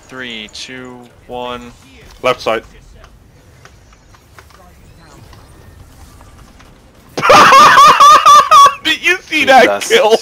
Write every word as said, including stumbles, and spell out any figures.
Three, two, one. Left side. Did you see that That's kill?